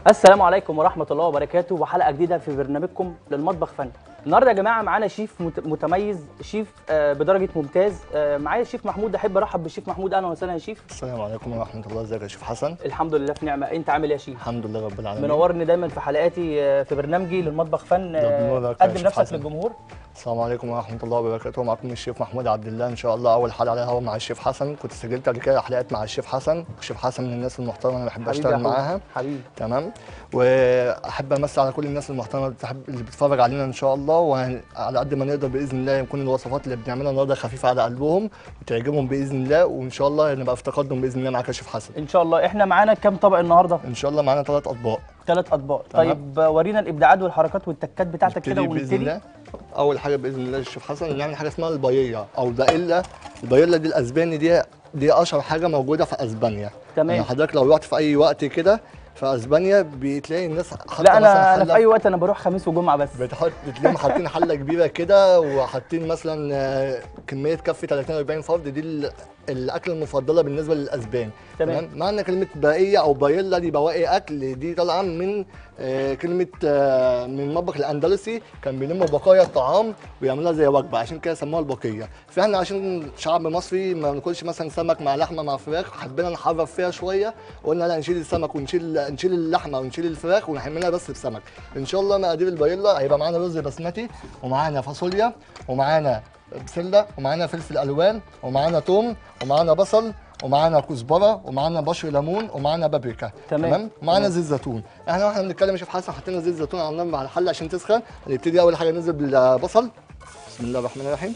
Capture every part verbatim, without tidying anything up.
السلام عليكم ورحمة الله وبركاته، وحلقة جديدة في برنامجكم للمطبخ فن. النهارده يا جماعة معانا شيف مت- متميز، شيف آه، بدرجة ممتاز. آه، معايا الشيف محمود. أحب أرحب بالشيف محمود. أهلا وسهلا يا شيف. السلام عليكم ورحمة الله، ازيك يا شيف حسن؟ الحمد لله في نعمة. أنت عامل إيه يا شيف؟ الحمد لله رب العالمين. منورني دايما في حلقاتي آه، في برنامجي للمطبخ فن. ده آه، بنورك يا قدم شيف نفسك حسن. للجمهور. السلام عليكم ورحمة الله وبركاته، معكم الشيف محمود عبد الله. ان شاء الله اول حلقة على الهواء مع الشيف حسن. كنت سجلت قبل كده حلقات مع الشيف حسن، الشيف حسن من الناس المحترمة اللي بحب حبيبي اشتغل يا أخويا. معاها. حبيبي. تمام. واحب امسي على كل الناس المحترمة اللي بتحب اللي بتتفرج علينا ان شاء الله، وعلى قد ما نقدر باذن الله يكون الوصفات اللي بنعملها النهارده خفيفة على قلبهم وتعجبهم باذن الله، وان شاء الله نبقى في تقدم باذن الله معاك يا شيف حسن. إن شاء الله. إحنا معانا كام طبق النهارده؟ ان شاء الله معانا ثلاث اطباق. ثلاث أطباق. تمام. طيب آه، ورينا الإبداعات والحركات والتكات بتاعتك كده نبتدي باذن ونبتدي. الله. اول حاجه باذن الله الشيف حسن نعمل حاجه اسمها الباييه او البايلا. البايلا دي الاسباني، دي دي اشهر حاجه موجوده في اسبانيا. تمام. يعني حضرتك لو رحت في اي وقت كده في اسبانيا بتلاقي الناس حاطه لا مثلا أنا أنا في حلة- أي وقت أنا بروح خميس وجمعة بس. بتحط بتلاقيهم حاطين حله كبيره كده وحاطين مثلا آه، كميه تكفي ثلاثين أربعين فرد. دي ال- الاكله المفضله بالنسبه للاسبان. تمام. معنى كلمه باقيه او بايلا دي بواقي اكل، دي طالعه من آه، كلمه آه، من المطبخ الاندلسي، كان بيلموا بقايا الطعام ويعملوها زي وجبه، عشان كده سموها البقيه. فاحنا عشان شعب مصري ما بناكلش مثلا سمك مع لحمه مع فراخ، حبينا نحرف فيها شويه وقلنا لا نشيل السمك ونشيل نشيل اللحمه ونشيل الفراخ ونعملها بس بسمك. ان شاء الله مقادير البايلا هيبقى معانا رز بسمتي، ومعانا فاصوليا، ومعانا بسله، ومعانا فلفل الوان، ومعانا توم، ومعانا بصل، ومعانا كزبره، ومعانا بشر ليمون، ومعانا بابريكا. تمام. ومعانا تمام. زيت زيتون. احنا واحنا بنتكلم يا شيف حسن حطينا زيت زيتون على النار مع الحله عشان تسخن. هنبتدي اول حاجه ننزل بالبصل. بسم الله الرحمن الرحيم.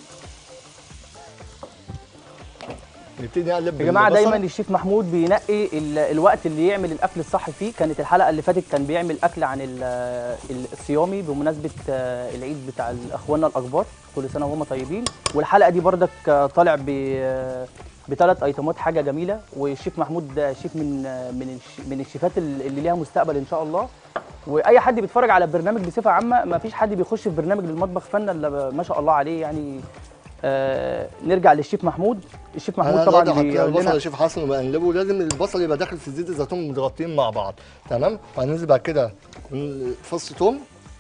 نبتدي نقلب يا جماعه بالبصل. دايما الشيف محمود بينقي ال- الوقت اللي يعمل الاكل الصح فيه. كانت الحلقه اللي فاتت كان بيعمل اكل عن ال- ال- الصيامي بمناسبه آه، العيد بتاع اخواننا الاكبار، كل سنه وهم طيبين. والحلقه دي بردك آه، طالع ب بثلاث ايتمات، حاجه جميله. والشيف محمود ده شيف من آه، من الش- من الشيفات اللي ليها مستقبل ان شاء الله. واي حد بيتفرج على البرنامج بصفه عامه، ما فيش حد بيخش في برنامج للمطبخ فن الا ما شاء الله عليه يعني. آه نرجع للشيف محمود. الشيف محمود انا طبعا دلوقتي حطينا بيقول البصل لنا يا شيف حسن وبقلبه، لازم البصل يبقى داخل في زيت الزيتون متغطين مع بعض. تمام. وهننزل بعد كده فص توم.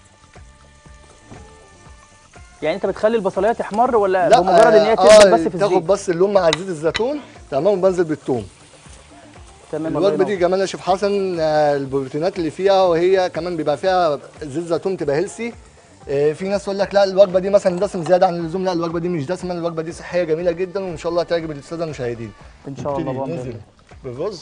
يعني انت بتخلي البصليه تحمر ولا لا بمجرد ان هي آه تنزل بس في تاخد الزيت؟ بس اللون مع زيت الزيتون. تمام. وبنزل بالثوم. تمام. الله الوجبه دي ينور. كمان يا شيف حسن آه، البروتينات اللي فيها، وهي كمان بيبقى فيها زيت زيتون تبقى هيلسي. آه، في ناس تقول لك لا الوجبه دي مثلا دسم زياده عن اللزوم. لا الوجبه دي مش دسمه، الوجبه دي صحيه جميله جدا، وان شاء الله تعجب الساده المشاهدين. ان شاء الله. نبتدي بأمر ننزل الله. بالرز.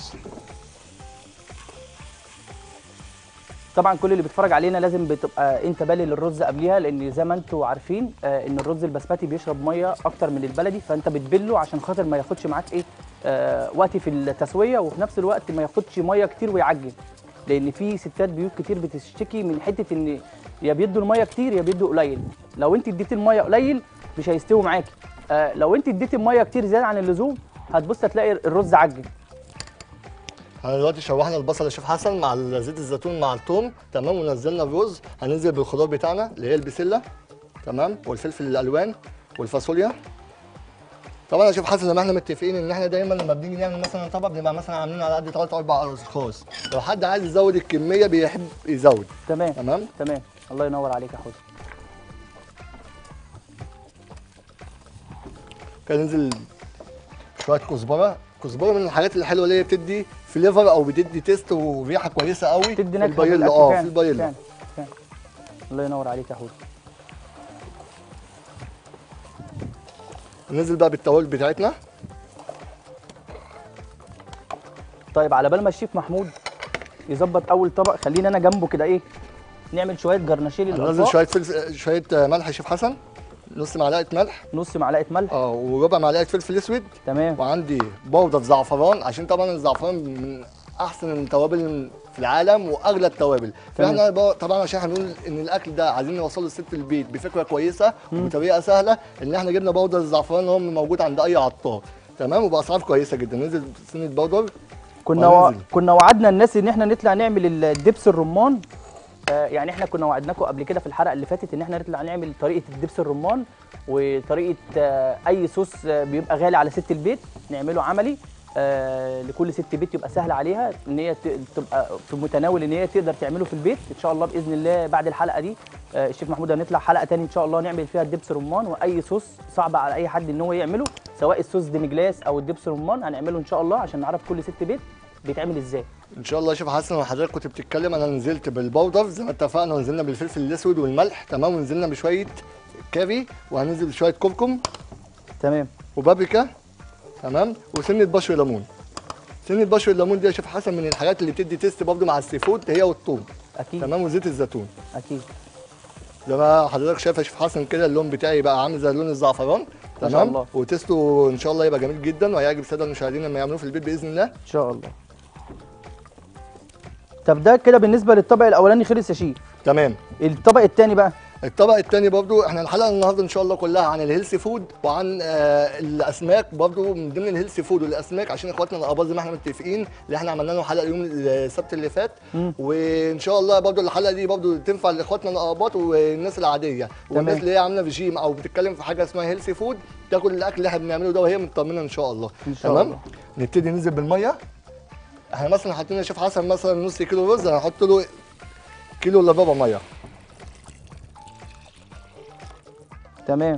طبعا كل اللي بيتفرج علينا لازم بتبقى انت بالي للرز قبليها، لان زي ما انتم عارفين آه ان الرز البسمتي بيشرب ميه اكتر من البلدي، فانت بتبله عشان خاطر ما ياخدش معاك ايه آه وقت في التسويه، وفي نفس الوقت ما ياخدش ميه كتير ويعجن. لان في ستات بيوت كتير بتشتكي من حته ان يا بيدوا الميه كتير يا بيدوا قليل. لو انت اديتي الميه قليل مش هيستوي معاكي. آه لو انت اديتي الميه كتير زياده عن اللزوم هتبص تلاقي الرز عجن. احنا دلوقتي شوحنا البصل يا شيف حسن مع زيت الزيتون مع الثوم. تمام. ونزلنا الرز. هننزل بالخضار بتاعنا اللي هي البسله. تمام. والفلفل الالوان والفاصوليا. طبعا يا شيف حسن زي ما احنا متفقين ان احنا دايما لما بنيجي نعمل مثلا طبق بنبقى مثلا عاملين على قد ثلاث اربع اشخاص. لو حد عايز يزود الكميه بيحب يزود. تمام. تمام. تمام. الله ينور عليك يا حوده. كده ننزل شويه كزبره. كزبره من الحاجات الحلوه اللي هي بتدي فليفر او بتدي تيست وريحه كويسه قوي. تدي في نكهه البايلا. للأكل اه فعلاً، في البايلا. فعلاً، فعلاً. الله ينور عليك يا حوده. ننزل بقى بالتوابل بتاعتنا. طيب على بال ما الشيف محمود يظبط اول طبق، خليني انا جنبه كده ايه نعمل شويه جرنشيل هننزل للاطباق. شويه فلفل شويه ملح يا شيف حسن. نص معلقه ملح. نص معلقه ملح. اه وربع معلقه فلفل اسود. تمام. وعندي بودره زعفران، عشان طبعا الزعفران من احسن التوابل في العالم واغلى التوابل. تمام. فاحنا بقى- طبعا عشان هنقول ان الاكل ده عايزين نوصله لست البيت بفكره كويسه وبطريقه سهله، ان احنا جبنا بودره الزعفران اللي هو موجود عند اي عطار. تمام. وباسعار كويسه جدا. ننزل سنه بودر. كنا و... وهننزل. كنا وعدنا الناس ان احنا نطلع نعمل الدبس الرمان. آه يعني احنا كنا وعدناكم قبل كده في الحلقه اللي فاتت ان احنا نطلع نعمل طريقه الدبس الرمان، وطريقه آه اي صوص آه بيبقى غالي على ست البيت نعمله عملي. آه لكل ست بيت يبقى سهل عليها ان هي ت- تبقى في متناول ان هي تقدر تعمله في البيت ان شاء الله باذن الله. بعد الحلقه دي آه الشيف محمود هنطلع حلقه تاني ان شاء الله نعمل فيها الدبس رمان، واي صوص صعب على اي حد ان هو يعمله، سواء الصوص ديمجلاس او الدبس رمان هنعمله ان شاء الله عشان نعرف كل ست بيت بيتعمل ازاي. ان شاء الله يا شيف حسن. وحضرتك كنت بتتكلم، انا نزلت بالبودر زي ما اتفقنا، ونزلنا بالفلفل الاسود والملح تمام، ونزلنا بشويه كاري، وهننزل بشويه كركم تمام. وبابريكا تمام، وسنه بشر ليمون. سنه بشر الليمون دي يا شيف حسن من الحاجات اللي بتدي تيست برضه مع السي فود، هي والثوم اكيد. تمام، وزيت الزيتون. اكيد. زي ما حضرتك شايف يا شيف حسن كده، اللون بتاعي بقى عامل زي لون الزعفران ما تمام، شاء الله. وتيسته ان شاء الله يبقى جميل جدا، وهيعجب الساده المشاهدين لما يعملوه في البيت باذن الله. ان شاء الله. طب ده كده بالنسبه للطبق الاولاني خلص يا شيف. تمام. الطبق الثاني بقى. الطبق الثاني برضو احنا الحلقه النهارده ان شاء الله كلها عن الهيلثي فود وعن آه الاسماك، برضو من ضمن الهيلثي فود والاسماك عشان اخواتنا الاباظ زي ما احنا متفقين اللي احنا عملنا له حلقه يوم السبت اللي فات. مم. وان شاء الله برضو الحلقه دي برضو تنفع لاخواتنا الاباظ والناس العاديه والناس اللي هي عامله ريجيم او بتتكلم في حاجه اسمها هيلثي فود، تاكل الاكل اللي احنا بنعمله ده وهي مطمنه ان شاء الله. ان شاء تمام الله. نبتدي ننزل بالميه. احنا مثلا حاطين يا شيف حسن مثلا نص كيلو رز، هنحط له كيلو الا ربع ميه. تمام.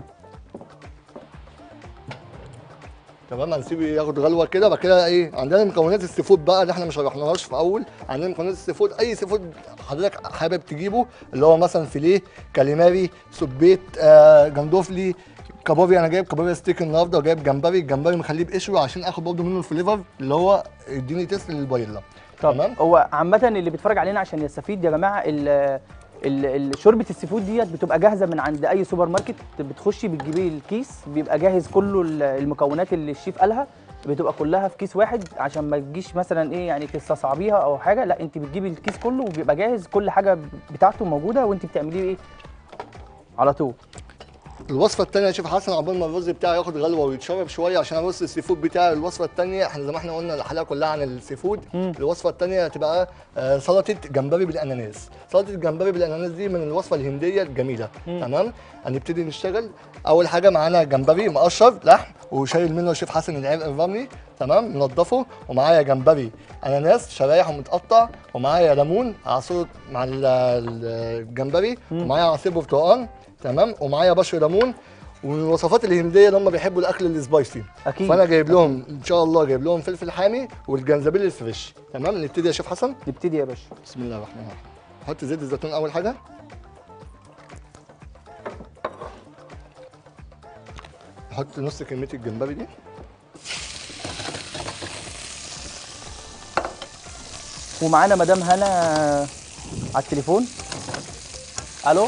تمام هنسيبه ياخد غلوه كده. بعد كده ايه عندنا مكونات السي فود بقى اللي احنا ما شرحناهاش في اول. عندنا مكونات السي فود، اي سي فود حضرتك حابب تجيبه، اللي هو مثلا فيليه، كاليماري، سبيت، آه جندوفلي، كابوريا. انا جايب كابوريا ستيك النهارده، وجايب جمبري. الجمبري مخليه بقشره عشان اخد برضه منه الفليفر اللي هو يديني تيست للبايلا. تمام. هو عامه اللي بيتفرج علينا عشان يستفيد يا جماعه، ال ال- ال- شوربه السي فود ديت بتبقى جاهزه من عند اي سوبر ماركت، بتخشي بتجيبي الكيس بيبقى جاهز كله ال- المكونات اللي الشيف قالها، بتبقى كلها في كيس واحد عشان ما تجيش مثلا ايه يعني تستصعبيها او حاجه. لا انت بتجيبي الكيس كله وبيبقى جاهز كل حاجه بتاعته موجوده، وانت بتعمليه ايه على طول. الوصفه الثانيه يا شيف حسن، عقبال ما الرز بتاعي ياخد غلوه ويتشرب شويه عشان ارص السي فود بتاعي. الوصفه الثانيه احنا زي ما احنا قلنا الحلقه كلها عن السي فود. مم. الوصفه الثانيه هتبقى آه، سلطه جمبري بالاناناس. سلطه الجمبري بالاناناس دي من الوصفه الهنديه الجميله. مم. تمام هنبتدي نشتغل. اول حاجه معانا جمبري مقشر لحم وشايل منه الشيف حسن العرق الرملي تمام منضفه، ومعايا جمبري اناناس شرايح ومتقطع، ومعايا ليمون عصير مع ال- ال- الجمبري، ومعايا عصير برتقال تمام، ومعايا بشر ليمون. ومن الوصفات الهنديه اللي هم بيحبوا الاكل السبايسي، اكيد. فانا جايب لهم ان شاء الله جايب لهم فلفل حامي والجنزبيل الفريش. تمام نبتدي يا شيف حسن. نبتدي يا باشا. بسم الله الرحمن الرحيم. نحط زيت الزيتون اول حاجه. نحط نص كميه الجمبري دي. ومعانا مدام هنا على التليفون. الو.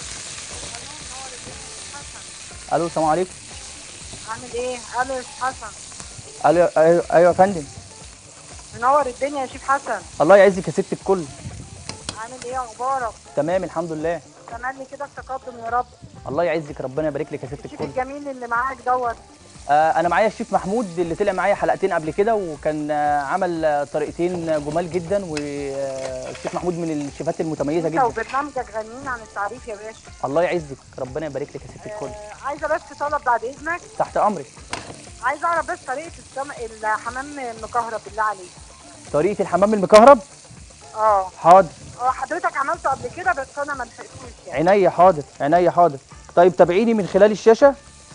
الو السلام عليكم. عامل ايه؟ الو يا شيف حسن. الو ايوه أيوة يا فندم. منور الدنيا يا شيف حسن. الله يعزك يا ست الكل. عامل ايه اخبارك؟ تمام الحمد لله. تملي كده التقدم يا رب. الله يعزك ربنا يبارك لك يا ست الشيف الكل. الجميل اللي معاك دوت. آه انا معايا الشيف محمود اللي طلع معايا حلقتين قبل كده، وكان آه عمل آه طريقتين جمال جدا، والشيف محمود من الشيفات المتميزه انت جدا. وبرنامجك غنيين عن التعريف يا باشا. الله يعزك ربنا يبارك لك يا ست الكل. آه عايزه بس طلب بعد اذنك. تحت امرك. عايزه اعرف بس طريقه السم... الحمام المكهرب بالله عليك. طريقه الحمام المكهرب. اه حاضر. اه حضرتك عملته قبل كده بس انا ما لحقتوش يعني. عينيا حاضر عينيا حاضر. طيب تابعيني من خلال الشاشه.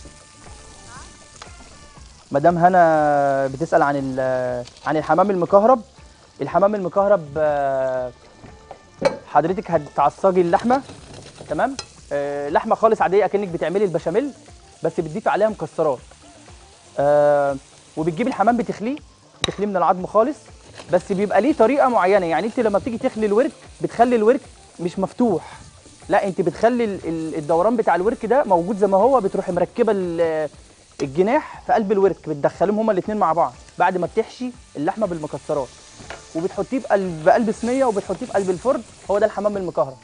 مدام هنا بتسال عن ال- عن الحمام المكهرب. الحمام المكهرب آه، حضرتك هتعصجي اللحمه تمام. آه، لحمه خالص عاديه اكنك بتعملي البشاميل، بس بتضيفي عليها مكسرات. آه، وبتجيبي الحمام بتخليه بتخليه من العظم خالص، بس بيبقى ليه طريقه معينه. يعني انت لما بتيجي تخلي الورك بتخلي الورك مش مفتوح، لا انت بتخلي ال- ال- الدوران بتاع الورك ده موجود زي ما هو، بتروحي مركبه ال- الجناح في قلب الورك، بتدخليهم هما الاثنين مع بعض بعد ما بتحشي اللحمه بالمكسرات، وبتحطيه بقلب بقلب صينيه وبتحطيه في قلب الفرن. هو ده الحمام المكهرب.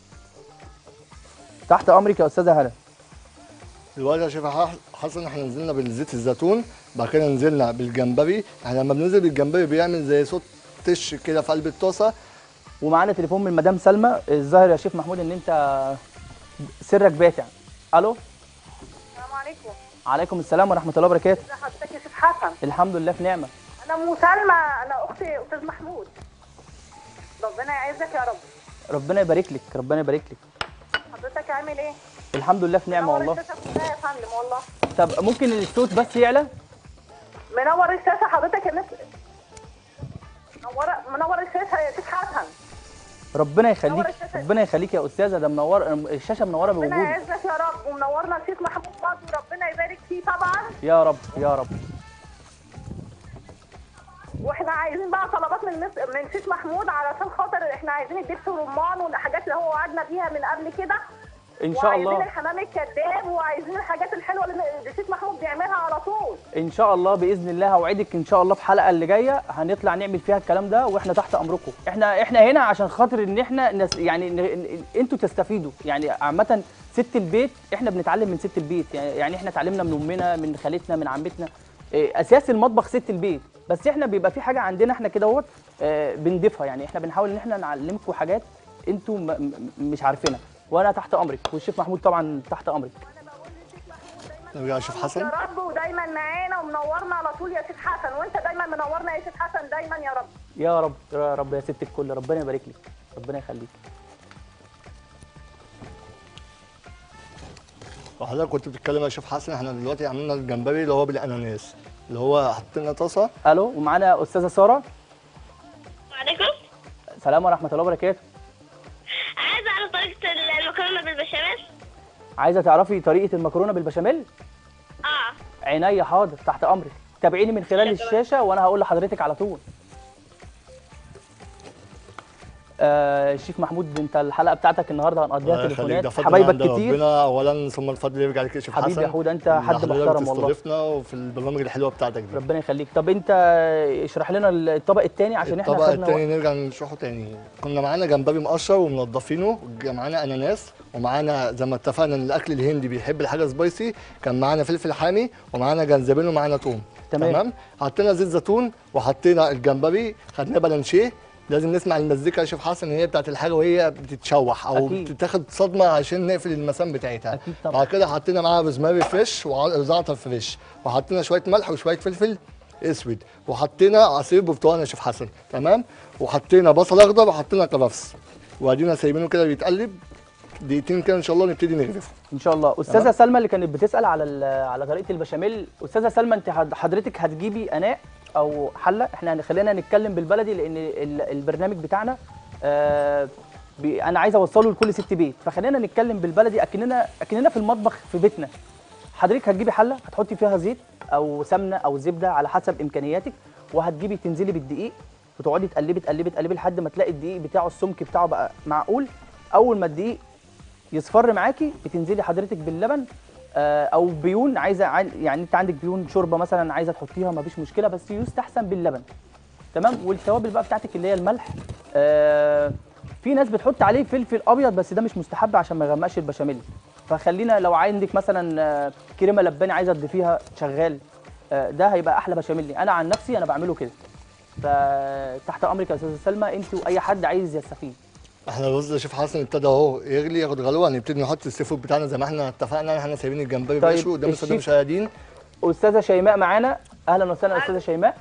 تحت امرك يا استاذه هلا. دلوقتي يا شيف حسن احنا نزلنا بالزيت الزيتون، بعد كده نزلنا بالجمبري. احنا لما بننزل بالجمبري بيعمل زي صوت تش كده في قلب الطاسه. ومعانا تليفون من مدام سلمى. الظاهر يا شيف محمود ان انت سرك باتع. الو. السلام عليكم. عليكم السلام ورحمه الله وبركاته. ازي حضرتك يا شيف حسن؟ الحمد لله في نعمه. انا ام سلمى، انا اخت استاذ محمود. ربنا يعزك يا رب. ربنا يبارك لك، ربنا يبارك لك. حضرتك عامل ايه؟ الحمد لله في نعمه منور والله. الشاشه كلها يا فندم والله. طب ممكن الصوت بس يعلى؟ منور الشاشه حضرتك الناس. منور منور الشاشه يا شيخ حسن. ربنا يخليك، منور الشاشة. ربنا يخليك يا استاذه، ده منور الشاشه، منوره ربنا بوجودك. يعزك يا رب، ومنورنا الشيخ محمود برضه، ربنا يبارك فيه طبعا. يا رب يا رب. واحنا عايزين بقى طلبات من مس... من شيخ محمود، علشان خاطر احنا عايزين الدبس والرمان والحاجات اللي هو وعدنا بيها من قبل كده. ان شاء وعايزين الله الحمام الكذاب، وعايزين الحاجات الحلوه اللي الشيخ محمود بيعملها على طول. ان شاء الله باذن الله هوعدك ان شاء الله في الحلقه اللي جايه هنطلع نعمل فيها الكلام ده، واحنا تحت امركم. احنا احنا هنا عشان خاطر ان احنا نس يعني ن- ن- انتوا تستفيدوا، يعني عامه ست البيت احنا بنتعلم من ست البيت، يعني يعني احنا اتعلمنا من امنا، من خالتنا، من عمتنا. إيه، اساس المطبخ ست البيت، بس احنا بيبقى في حاجه عندنا احنا كده اهوت آه، بنضيفها، يعني احنا بنحاول ان احنا نعلمكم حاجات انتوا م- م- مش عارفينها، وانا تحت امرك، والشيف محمود طبعا تحت امرك. نرجع نشوف حسن. يا رب، ودايما معانا ومنورنا على طول يا شيخ حسن، وانت دايما منورنا يا شيخ حسن دايما يا رب. يا رب يا رب يا ست الكل، ربنا يبارك لك، ربنا يخليك. وحضرتك كنت بتتكلم يا شيف حسن، احنا دلوقتي عملنا الجمبري اللي هو بالاناناس، اللي هو حطينا طاسه. الو، ومعانا استاذه ساره. وعليكم. سلام ورحمه الله وبركاته. عايزة أعرف طريقة المكرونة بالبشاميل. عايزه تعرفي طريقه المكرونه بالبشاميل؟ اه. عينيا حاضر، تحت امرك، تابعيني من خلال الشاشه وانا هقول لحضرتك على طول. آه الشيف محمود، انت الحلقه بتاعتك النهارده هنقضيها الله يخليك، تليفونات، ده فضل حبايبك عند كتير. ربنا اولا، ثم الفضل يرجع لك يا شيف حسن. حبيبي يا حوده، انت اللي حد حضرتك محترم والله. بتستضيفنا وفي البرامج الحلوه بتاعتك دي. ربنا يخليك. طب انت اشرح لنا الطبق الثاني عشان احنا الطبق خدنا التاني وقت. نرجع نشرحه تاني. كنا معانا جمبري مقشر ومنضفينه، معانا اناناس، ومعانا زي ما اتفقنا ان الاكل الهندي بيحب الحاجه سبايسي، كان معانا فلفل حامي ومعانا جنزبيل ومعانا توم. تمام. تمام. حطينا زيت زيتون وحطينا الجمبري، خدناه بلانشيه. لازم نسمع المزيكا يا شيف حسن، هي بتاعت الحاجه وهي بتتشوح او أكيد. بتاخد صدمه عشان نقفل المسام بتاعتها. أكيد طبعا. بعد كده حطينا معاها روزماري فريش وزعتر فريش، وحطينا شويه ملح وشويه فلفل اسود، وحطينا عصير برتقال يا شيف حسن. تمام. وحطينا بصل اخضر وحطينا كرفس، وادينا سايبينه كده بيتقلب دقيقتين كده ان شاء الله نبتدي نغرفه. ان شاء الله. استاذه تمام. سلمى اللي كانت بتسال على ال- على طريقه البشاميل، استاذه سلمى انت حد- حضرتك هتجيبي اناء او حله، احنا خلينا نتكلم بالبلدي لان ال- البرنامج بتاعنا آه بي انا عايز اوصله لكل ست بيت، فخلينا نتكلم بالبلدي اكننا اكننا في المطبخ في بيتنا. حضرتك هتجيبي حله هتحطي فيها زيت او سمنه او زبده على حسب امكانياتك، وهتجيبي تنزلي بالدقيق وتقعدي تقلبي تقلبي تقلبي لحد ما تلاقي الدقيق بتاعه السمك بتاعه بقى معقول. اول ما الدقيق يصفر معاكي بتنزلي حضرتك باللبن آه، او بيون، عايزه عن- يعني انت عندك بيون شوربه مثلا عايزه تحطيها مفيش مشكله، بس يستحسن باللبن. تمام. والتوابل بقى بتاعتك اللي هي الملح. آه، في ناس بتحط عليه فلفل ابيض بس ده مش مستحب عشان ما يغمقش البشاميل، فخلينا لو عندك مثلا آه، كريمه لباني عايزه تضيفيها شغال، آه، ده هيبقى احلى بشاميل. انا عن نفسي انا بعمله كده. فتحت امرك يا استاذه سلمى، انت واي حد عايز يستفيد. احنا الرز يا شيف حسن ابتدى اهو يغلي ياخد غلوه، هنبتدي نحط السي فود بتاعنا زي ما احنا اتفقنا، احنا سايبين الجمبري طيب، بيشوي قدام الساده الشيف- المشاهدين. استاذه شيماء معانا، اهلا وسهلا استاذه شيماء.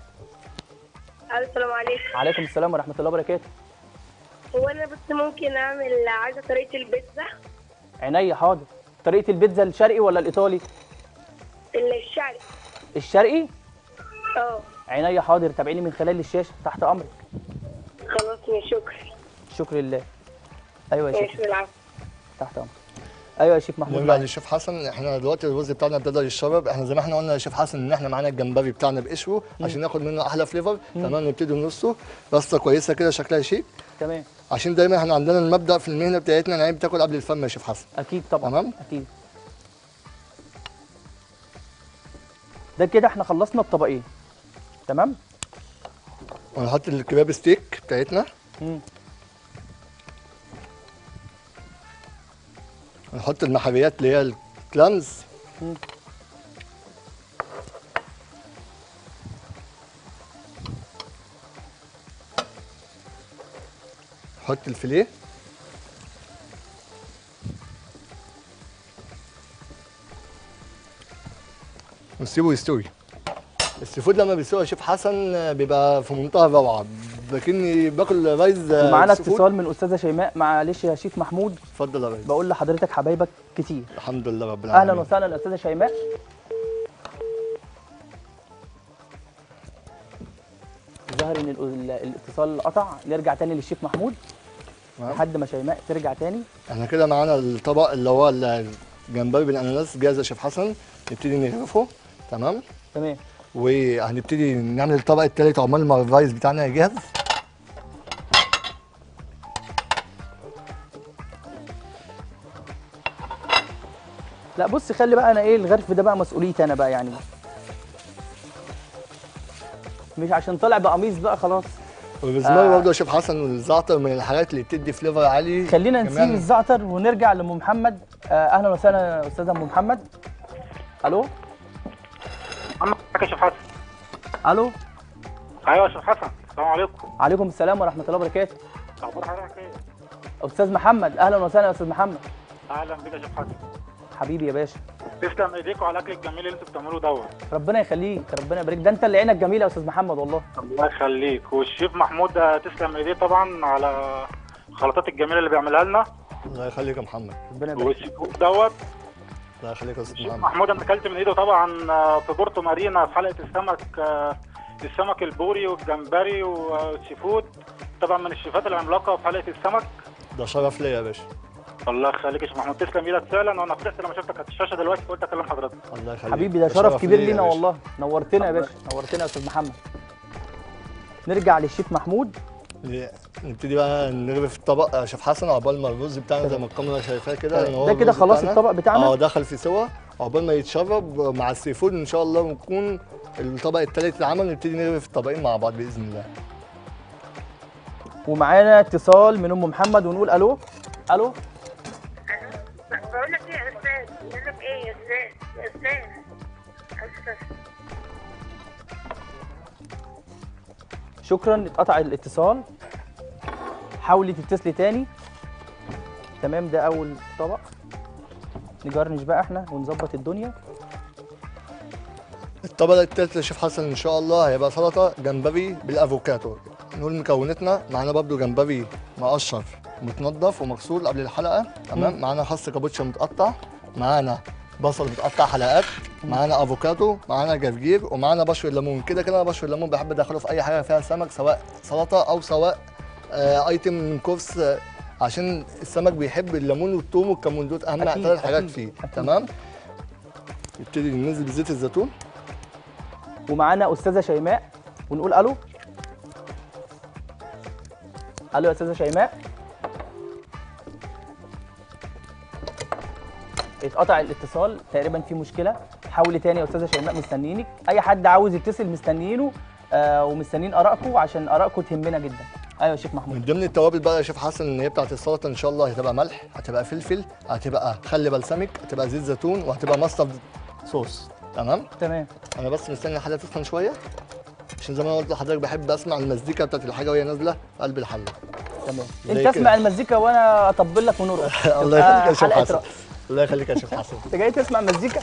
السلام عليكم. عليكم السلام ورحمه الله وبركاته. هو أنا بس ممكن أعمل، عايزة طريقة البيتزا عينيا حاضر. طريقه البيتزا الشرقي ولا الايطالي؟ الشعري. الشرقي. اه. عينيا حاضر، تابعيني من خلال الشاشه، تحت امرك. خلاص ماشي، شكرا. شكر لله. ايوه يا ماشي، شيخ، بالعافية. تحت امرك. ايوه يا شيخ محمود نرجع معاك. للشيف حسن، احنا دلوقتي الرز بتاعنا ابتدى يتشرب. احنا زي ما احنا قلنا يا شيف حسن ان احنا معانا الجمبري بتاعنا بقشره عشان ناخد منه احلى فليفر. تمام. نبتدي نرصه رصه كويسه كده شكلها شيك، تمام. عشان دايما احنا عندنا المبدا في المهنه بتاعتنا ان هي بتاكل قبل الفم يا شيف حسن. اكيد طبعا. تمام. اكيد. ده كده احنا خلصنا الطبقين. تمام. ونحط الكباب ستيك بتاعتنا، مم. ونحط المحليات اللي هي الكلامز، مم. نحط الفيليه، ونسيبه يستوي. السي فود لما بيسوي شيف حسن آه، بيبقى في منتهى الروعه، لكني باكل رايز آه، ومعانا سي فود. اتصال من استاذه شيماء. معلش يا شيف محمود، اتفضل يا ريس. بقول لحضرتك حبايبك كتير. الحمد لله رب العالمين. اهلا وسهلا استاذه شيماء. ظاهر ان ال- ال- الاتصال قطع، نرجع تاني للشيف محمود تمام. لحد ما شيماء ترجع تاني. احنا كده معانا الطبق اللي هو الجمبري بالاناناس جاهز يا شيف حسن، نبتدي نغرفه. تمام. تمام. وهنبتدي نعمل الطبق التالت عقبال ما الرايز بتاعنا يجهز. لا بص، خلي بقى انا ايه الغرف ده بقى مسؤوليتي انا بقى يعني، مش عشان طالع بقميص بقى خلاص. والبزمار آه. برضه يا شيف حسن والزعتر من الحاجات اللي بتدي فليفر عالي. خلينا كمان. نسيب الزعتر ونرجع لام محمد. آه، اهلا وسهلا يا استاذه ام محمد. الو محمد معاك يا شيف حسن. الو. ايوه يا شيف حسن، السلام عليكم. عليكم السلام ورحمه الله وبركاته. اخبار حضرتك ايه؟ استاذ محمد، اهلا وسهلا يا استاذ محمد. اهلا بيك يا شيف حسن. حبيبي يا باشا، تسلم ايديكم على الاكل الجميل اللي انتوا بتعملوه دوت. ربنا يخليك، ربنا يبارك، ده انت اللي عينك جميله يا استاذ محمد والله. الله يخليك. والشيف محمود ده تسلم ايديه طبعا على الخلطات الجميله اللي بيعملها لنا. الله يخليك يا محمد. ربنا يبارك. والسي فود دوت الله يخليك يا استاذ الشيف محمد. محمود انا اكلت من ايده طبعا في بورتو مارينا في حلقه السمك، السمك البوري والجمبري والسي فود، طبعا من الشيفات العملاقه في حلقه السمك. ده شرف ليا يا باشا. الله يخليك يا شيخ محمود، تسلم ايدك فعلا. وانا فرحت لما شفتك على الشاشه دلوقتي فقلت اكلم حضرتك. الله يخليك. حبيبي، ده شرف كبير ليا يا لينا باشا. والله، نورتنا يا باشا، نورتنا يا استاذ محمد. نرجع للشيف محمود. نبتدي بقى نغرف الطبق يا شيف حسن عقبال ما الرز بتاعنا زي ما الكاميرا شايفاه كده. تمام. إن هو ده كده الرز خلاص بتاعنا الطبق بتاعنا؟ اه دخل في سوا، عقبال ما يتشرب مع السي فود ان شاء الله ونكون الطبق التالت اللي عمل نبتدي نغرف الطبقين مع بعض باذن الله. ومعانا اتصال من ام محمد ونقول الو. الو. بقول لك ايه يا استاذ؟ بقول لك ايه يا استاذ؟ يا استاذ استاذ شكرا، اتقطع الاتصال، حاولي تتصلي تاني. تمام، ده اول طبق. نجرنش بقى احنا ونظبط الدنيا. الطبق التالت يا شيف حسن ان شاء الله هيبقى سلطه جمبري بالافوكاتو. نقول مكوناتنا، معانا برضو جمبري مقشر متنضف ومغسول قبل الحلقه. تمام. معانا خس كابوتشا متقطع، معانا بصل متقطع حلقات، معانا افوكادو، معانا جرجير، ومعانا بشر الليمون. كده كده بشر الليمون بحب ادخله في اي حاجه فيها سمك، سواء سلطه او سواء آه ايتم من كورس، آه عشان السمك بيحب الليمون والثوم والكمون، دول اهم أكيد، ثلاث حاجات أكيد، فيه. أكيد. تمام. نبتدي ننزل بزيت الزيتون. ومعانا استاذه شيماء ونقول الو. الو يا استاذه شيماء. اتقطع الاتصال تقريبا، في مشكله. حاولي تاني يا استاذه شيماء، مستنيينك. اي حد عاوز يتصل مستنيينه، آه ومستنيين ارائكم عشان ارائكم تهمنا جدا. ايوه يا شيخ محمود. من ضمن التوابل بقى يا شيف حسن ان هي بتاعت السلطه ان شاء الله هتبقى ملح، هتبقى فلفل، هتبقى خل بلسمك، هتبقى زيت زيتون، وهتبقى ماسترد صوص. تمام. تمام. انا بس مستني الحاجه تسخن شويه، عشان زي ما أنا قلت لحضرتك بحب اسمع المزيكا بتاعت الحاجه وهي نازله في قلب الحله. تمام، زي انت كده. اسمع المزيكا وانا اطبل لك ونرقص. الله تبقى يخليك يا شيف حلقة حسن. رقص. الله يخليك يا شيف حسن. انت جاي تسمع مزيكا؟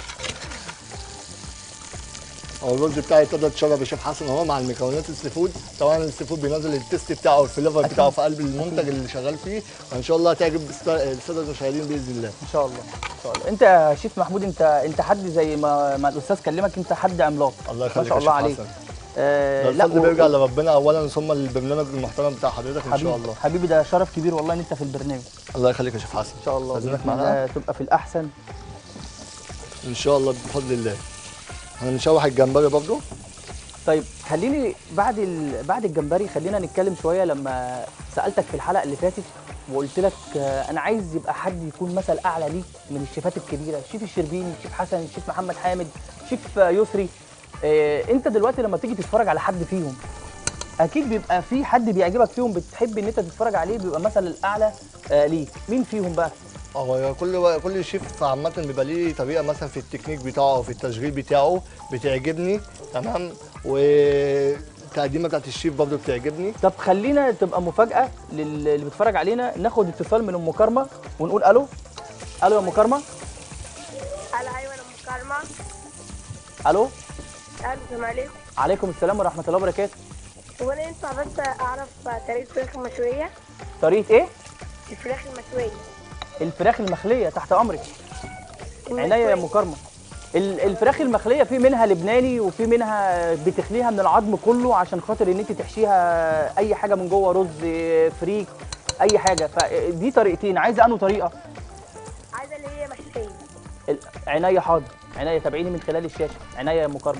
هو الرز بتاعي ابتدى يتشرب يا شيف حسن اهو مع المكونات السي فود. طبعا السي فود بينزل التيست بتاعه والفليفر بتاعه في قلب المنتج اللي شغال فيه، وان شاء الله هتعجب الساده المشاهدين باذن الله. ان شاء الله، ان شاء الله. انت يا شيف محمود، انت انت حد زي ما ما الاستاذ كلمك، انت حد عملاق. الله ما يخليك شاء يا الله شيف عليك. حسن. آه ده الفضل و- بيرجع لربنا اولا، ثم البرنامج المحترم بتاع حضرتك ان حبيبي شاء الله. حبيبي، ده شرف كبير والله ان انت في البرنامج. الله يخليك يا شيف حسن. ان شاء الله عايزينك بإذن معانا الله تبقى في الاحسن. ان شاء الله بفضل الله. هنشوح الجمبري برضه. طيب خليني بعد ال... بعد الجمبري خلينا نتكلم شويه. لما سالتك في الحلقه اللي فاتت وقلت لك آه، انا عايز يبقى حد يكون مثل اعلى ليك من الشيفات الكبيره، الشيف الشربيني، الشيف حسن، الشيف محمد حامد، الشيف آه، يسري. آه، انت دلوقتي لما تيجي تتفرج على حد فيهم، اكيد بيبقى في حد بيعجبك فيهم بتحب ان انت تتفرج عليه، بيبقى مثل الاعلى آه، ليك. مين فيهم بقى؟ هو كل كل شيف عامة بيبقى ليه طريقة مثلا في التكنيك بتاعه او في التشغيل بتاعه بتعجبني. تمام. والتقديمة بتاعت الشيف برضه بتعجبني. طب خلينا تبقى مفاجاه لل- اللي بيتفرج علينا، ناخد اتصال من ام كرمه ونقول الو. الو يا ام كرمه. هلا ايوه انا مكالمه. الو. السلام عليكم. عليكم السلام ورحمه الله وبركاته. هو انا ينفع بس اعرف طريقه الفراخ المشويه؟ طريقه ايه؟ الفراخ المشويه. الفراخ المخليه تحت امرك. عينيا يا المشوية. مكرمه. ال- الفراخ المخليه في منها لبناني وفي منها بتخليها من العظم كله عشان خاطر ان انت تحشيها اي حاجه من جوه، رز، فريك، اي حاجه. فدي طريقتين، عايزه انه طريقه؟ عايزه اللي هي محشيه. ال- عينيا حاضر، عينيا تابعيني من خلال الشاشه. عينيا يا مكرمه.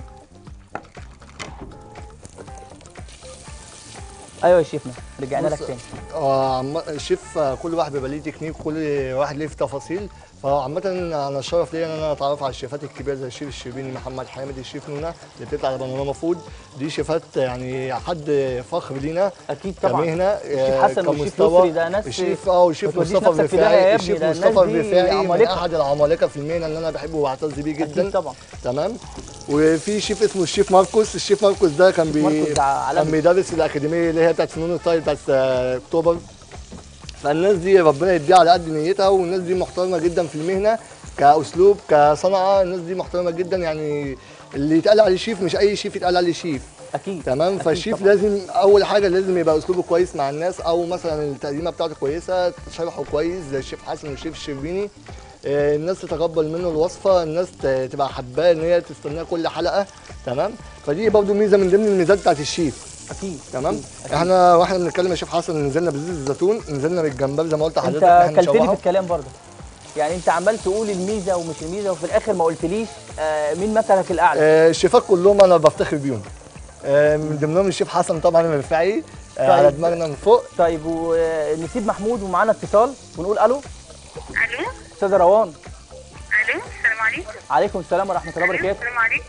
ايوه يا شيفنا، رجعنا لك بص، تاني. آه، عم- الشيف آه، كل واحد بيبقى ليه تكنيك، كل واحد ليه في تفاصيل. فعامة انا الشرف ليا ان انا اتعرف على الشيفات الكبيره زي الشيف الشربيني، محمد حامد، الشيف نونا اللي بتطلع على بانوراما فود. دي شيفات يعني حد فخر لينا اكيد طبعا. كمهنه. الشيف آه، حسن والشيف كمستوى. يسري ده ناس الشيف اه والشيف ما توديش مصطفى نفسك في داهية يا الرفاعي. ابني، الشيف ده مصطفى الناس دي الرفاعي من عمالقة. احد العمالقه في المهنه اللي انا بحبه واعتز بيه جدا. اكيد طبعا. تمام. وفي شيف اسمه الشيف ماركوس. الشيف ماركوس ده كان بي ماركوس ده عالمي. كان بيدرس في الاكاديميه اللي هي بتاعت فنون الطهي بتاعت آه، اكتوبر. فالناس دي ربنا يديها على قد نيتها، والناس دي محترمه جدا في المهنه كاسلوب كصنعه. الناس دي محترمه جدا، يعني اللي يتقال عليه شيف مش اي شيف يتقال عليه شيف. اكيد تمام. أكيد فالشيف طبعاً. لازم اول حاجه لازم يبقى اسلوبه كويس مع الناس، او مثلا التقديمه بتاعته كويسه، شرحه كويس زي الشيف حسن والشيف الشربيني. آه، الناس تتقبل منه الوصفه، الناس ت- تبقى حباه ان هي تستناه كل حلقه. تمام. فدي برضو ميزه من ضمن الميزات بتاعت الشيف. اكيد تمام. أكيد. أكيد. احنا واحنا بنتكلم يا شيف حسن نزلنا بزيت الزيتون، نزلنا بالجمبري زي ما قلت لحضرتك انت احنا كلتني في نشوحه. الكلام برضه. يعني انت عمال تقول الميزه ومش الميزه وفي الاخر ما قلتليش آه مين مثلك الاعلى. آه، الشيفات كلهم انا بفتخر بيهم. آه، من ضمنهم الشيف حسن طبعا الرفاعي. آه، على طيب. دماغنا من فوق. طيب ونسيب محمود ومعانا اتصال ونقول الو. الو. استاذه روان. الو. السلام عليكم. عليكم السلام ورحمه الله وبركاته. السلام عليكم.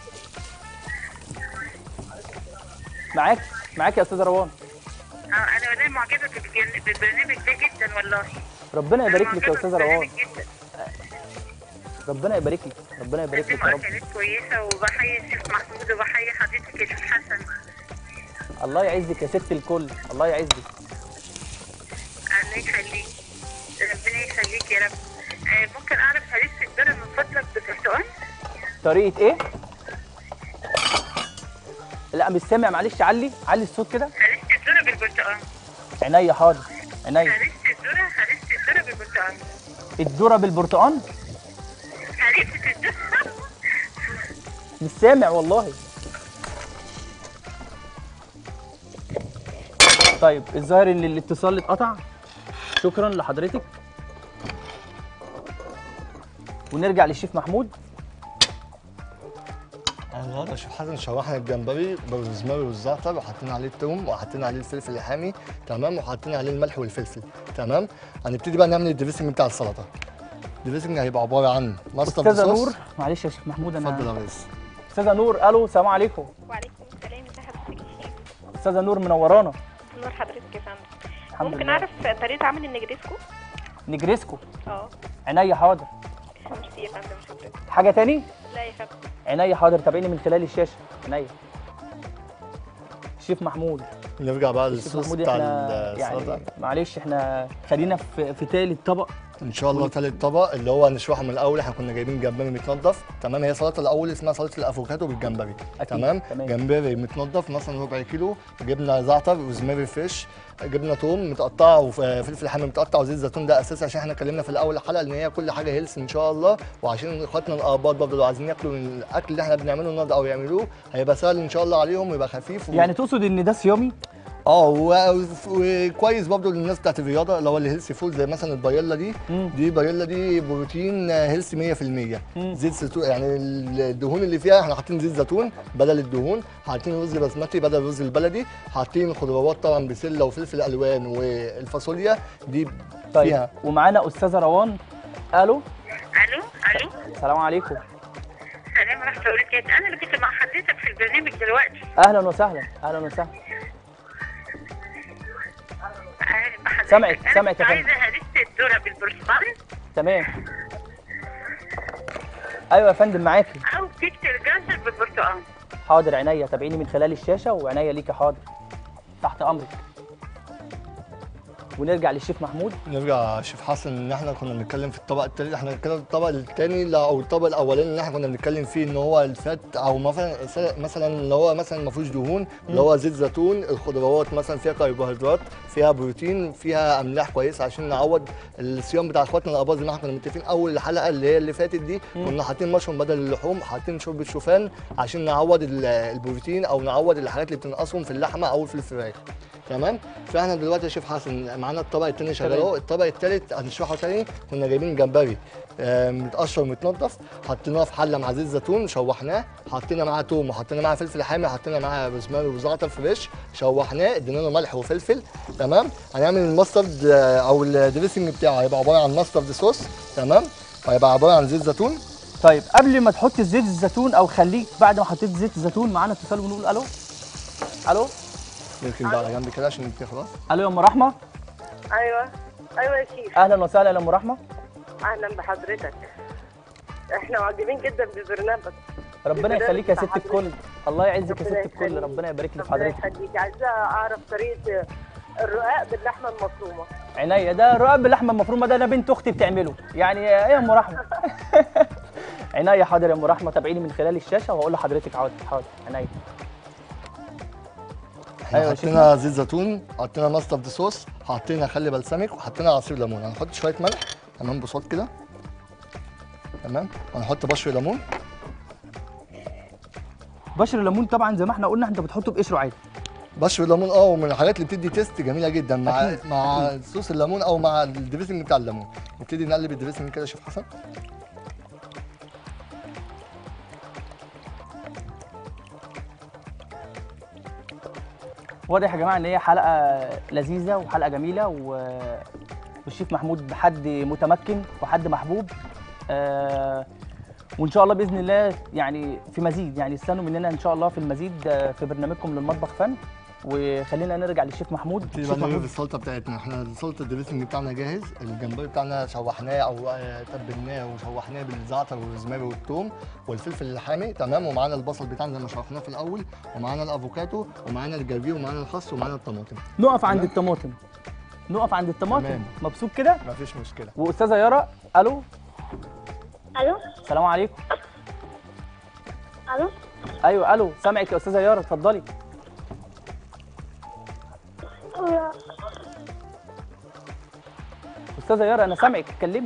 معاك معاك يا استاذه روان. اه انا والله معجبه بالبرن- بالبرنامج ده جدا والله. ربنا أنا يبارك لك يا معجبة استاذه روان. بالبرنامج جدا. ربنا يبارك لك، ربنا يبارك لك بقدموا يا رب. اكلات كويسه، وبحيي الشيخ محمود وبحيي حضرتك يا شيخ حسن. الله يعزك يا ست الكل، الله يعزك. الله يخليك. ربنا يخليك يا رب. آه، ممكن اعرف طريقه الذره من فضلك بالبرتقال؟ طريقه ايه؟ لا مش سامع، معلش علي علي الصوت كده. طريقه الذره بالبرتقال. عينيا حاضر، عينيا. طريقه الذره طريقه الذره بالبرتقال. الذره بالبرتقال؟ طريقه الذره. مش سامع والله. طيب الظاهر ان الاتصال اتقطع. شكرا لحضرتك. ونرجع للشيف محمود. النهارده يا شيف حسن شوحنا الجمبري بالروزماري والزعتر، وحاطين عليه التوم، وحاطين عليه الفلفل الحامي. تمام. وحاطين عليه الملح والفلفل. تمام. هنبتدي بقى نعمل الدريسنج بتاع السلطه. الدريسنج هيبقى عباره عن ماستر استاذه بصوص. نور، معلش يا شيخ محمود اتفضل انا. يا ريس. استاذه نور، الو السلام عليكم. وعليكم السلام، ازي حضرتك يا شيخ؟ استاذه نور منورانا. نور حضرتك يا فندم. الحمد ممكن لله. اعرف طريقه عمل النجريسكو؟ نجريسكو. اه. عينيا حاضر. ميرسي يا فندم، شكرا. حاجه تاني؟ لا يا فندم. عينيا حاضر، تابعيني من خلال الشاشه. عينيا. الشيف محمود. نرجع بقى الشيف للصوص محمود بتاع احنا السلطه. يعني معلش احنا خلينا في في تالت طبق. ان شاء الله تالت طبق اللي هو هنشرحه من الاول. احنا كنا جايبين جمبري متنضف. تمام. هي سلطه الاول اسمها سلطه الافوكادو بالجمبري. أكيد. تمام. تمام. جمبري متنضف مثلا ربع كيلو، جبنا زعتر، روزماري فريش، جبنا توم متقطع، وفلفل حامي متقطع، وزيت زيتون. ده اساسي عشان احنا اتكلمنا في الاول الحلقه ان هي كل حاجه هيلث ان شاء الله، وعشان اخواتنا الاباط برضه لو عايزين ياكلوا من الاكل اللي احنا بنعمله النهارده او يعملوه هيبقى سهل ان شاء الله عليهم ويبقى خفيف و... يعني تقصد ان ده صيامي؟ اه و- وكويس برضه للناس بتاعت الرياضه اللي هو الهيلثي فود زي مثلا البايلا دي. مم. دي بايلا دي بروتين هيلثي مية في المية. مم. زيت زيتون، يعني الدهون اللي فيها احنا حاطين زيت زيتون بدل الدهون، حاطين رز بسمتي بدل الرز البلدي، حاطين خضروات طبعا بسله وفلفل الوان والفاصوليا دي طيب فيها. ومعانا استاذه روان. الو الو. الو. السلام عليكم. سلام ورحمه الله وبركاته. انا اللي كنت مع حضرتك في البرنامج دلوقتي. اهلا وسهلا، اهلا وسهلا. أهلا بحضرتك. سامعك- أنا سامعك كنت يا فندم. عايزه هرسه الذره بالبرتقال تمام. ايوه يا فندم معاكي. او كيكه الجزر بالبرتقال. حاضر عينيا، تابعيني من خلال الشاشه وعينيا ليكي. حاضر، تحت امرك. ونرجع للشيف محمود. نرجع شيف حسن ان احنا كنا بنتكلم في الطبق التاني، احنا كده الطبق التاني او الطبق الاولاني اللي احنا كنا بنتكلم فيه ان هو الفات او مثلا مثلا اللي هو مثلا ما فيهوش دهون، اللي هو زيت زيتون، الخضروات مثلا فيها كربوهيدرات، فيها بروتين، فيها املاح كويسه عشان نعوض الصيام بتاع اخواتنا الاباظ اللي احنا كنا متفقين اول الحلقه اللي هي اللي فاتت دي، كنا حاطين مشروم بدل اللحوم، حاطين شوربه شوفان عشان نعوض البروتين او نعوض الحاجات اللي بتنقصهم في اللحمه او في الفراخ. تمام. فاحنا دلوقتي يا شيف حسن معانا الطبق الثاني شغال اهو. الطبق الثالث هنشرحه تاني. كنا جايبين جمبري آه متقشر ومتنضف، حطيناه في حله مع زيت زيتون، شوحناه، حطينا معاه توم وحطينا معاه فلفل حامي، حطينا معاه روزماري وزعتر فريش، شوحناه، ادينا له ملح وفلفل. تمام. هنعمل الماسترد آه او الدريسنج بتاعه، هيبقى عباره عن ماسترد صوص. تمام. وهيبقى عباره عن زيت زيتون. طيب قبل ما تحط زيت الزيتون او خليك بعد ما حطيت زيت الزيتون معانا اتصال ونقول الو. الو. نركن بقى على جنب كده عشان انت خلاص. الو يا ام رحمه. ايوه ايوه يا شيف. اهلا وسهلا يا ام رحمه. اهلا بحضرتك. احنا معجبين جدا بالبرنامج. ربنا يخليك يا ست الكل. الله يعزك يا ست الكل. ربنا يبارك لي في حضرتك. ربنا يخليك. عايزه اعرف طريقه الرقاق باللحمه المفرومه. عينيا. ده الرقاق باللحمه المفرومه ده انا بنت اختي بتعمله، يعني ايه يا ام رحمه؟ عينيا. حاضر يا ام رحمه، تابعيني من خلال الشاشه وهقول لحضرتك. حاضر حاضر عينيا. احنا حطينا زيت زيتون، حطينا ماسترد صوص، حطينا خل بلسمك، وحطينا عصير ليمون. هنحط شويه ملح تمام بصوت كده. تمام. وهنحط بشر ليمون. بشر الليمون طبعا زي ما احنا قلنا انت بتحطه بقشره عادي. بشر الليمون اه ومن الحاجات اللي بتدي تيست جميله جدا مع أكيد. مع صوص الليمون او مع الدريسنج بتاع الليمون. نبتدي نقلب الدريسنج كده يا شيف حسن. واضح يا جماعه ان هي حلقه لذيذه وحلقه جميله و... والشيف محمود حد متمكن وحد محبوب. آه وان شاء الله باذن الله يعني في مزيد، يعني استنوا مننا ان شاء الله في المزيد في برنامجكم للمطبخ فن. وخلينا نرجع للشيف محمود. نبتدي بقى نعمل السلطه بتاعتنا. احنا سلطه الدريسنج بتاعنا جاهز. الجمبري بتاعنا شوحناه او تبلناه وشوحناه بالزعتر والروزماري والثوم والفلفل الحامي. تمام. ومعانا البصل بتاعنا زي ما شرحناه في الاول، ومعانا الافوكاتو، ومعانا الجرجير، ومعانا الخس، ومعانا الطماطم. نقف عند الطماطم. نقف عند الطماطم. تمام. مبسوط كده؟ مفيش مشكله. واستاذه يارا. الو. الو. السلام عليكم. الو. ايوه الو، سامعك يا استاذه يارا، اتفضلي. استاذه يارا انا سامعك، اتكلمي.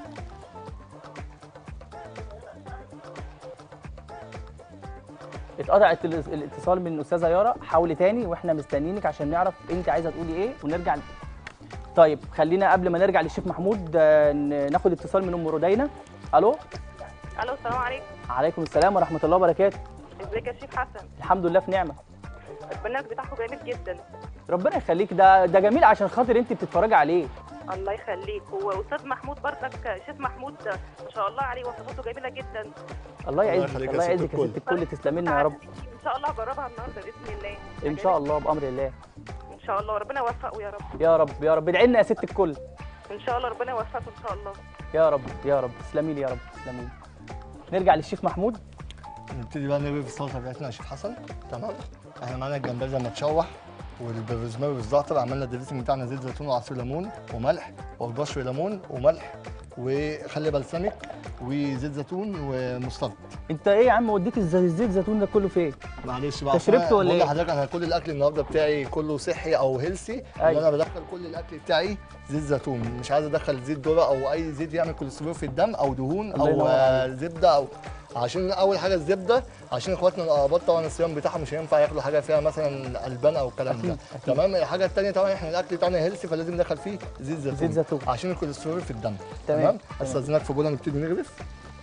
اتقطعت الاتصال من الاستاذه يارا. حاولي تاني واحنا مستنيينك عشان نعرف انت عايزه تقولي ايه ونرجع. طيب خلينا قبل ما نرجع للشيف محمود ناخد اتصال من ام رودينا. الو. الو السلام عليكم. عليكم السلام ورحمه الله وبركاته. ازيك يا شيف حسن؟ الحمد لله في نعمه. البرنامج بتاعكم جميل جدا. ربنا يخليك. ده ده جميل عشان خاطر انت بتتفرجي عليه. الله يخليك. واستاذ محمود برضك، شيف محمود ما شاء الله عليه وصفاته جميله جدا. الله يعزك. الله يعزك يا ست الكل. تسلمي لنا يا رب. ان شاء الله هجربها النهارده باذن الله. ان شاء الله بامر الله. ان شاء الله وربنا يوفقه يا رب. يا رب يا رب. ادعي لنا يا ست الكل. ان شاء الله ربنا يوفقه ان شاء الله. يا رب يا رب. تسلمي لي يا رب. تسلمي لي. نرجع للشيف محمود. نبتدي بقى نغرف السلطه بتاعتنا يا شيف حسن. تمام. احنا معانا الجمبري لما اتشوح والروزماري والزعتر، عملنا الدريسنج بتاعنا زيت زيتون وعصير ليمون وملح وبشر ليمون وملح وخل بلسمك وزيت زيتون ومستردة. انت ايه يا عم وديت الزيت زيتون ده كله فين؟ معلش بقى شربته ولا ايه؟ بقول لحضرتك انا كل الاكل النهارده بتاعي كله صحي او هيلسي. أيوة. انا بدخل كل الاكل بتاعي زيت زيتون، مش عايز ادخل زيت ذره او اي زيت يعمل كوليسترول في الدم او دهون او آه زبده او عشان اول حاجه الزبده عشان اخواتنا الاباط طبعا الصيام بتاعهم مش هينفع ياكلوا حاجه فيها مثلا البان او الكلام ده. تمام. الحاجه الثانيه طبعا احنا الاكل بتاعنا هيلثي فلازم ندخل فيه زيت زيتون زيت زيتون عشان الكوليسترول في الدم. تمام. تمام. استاذنك في بوله نبتدي نغرف.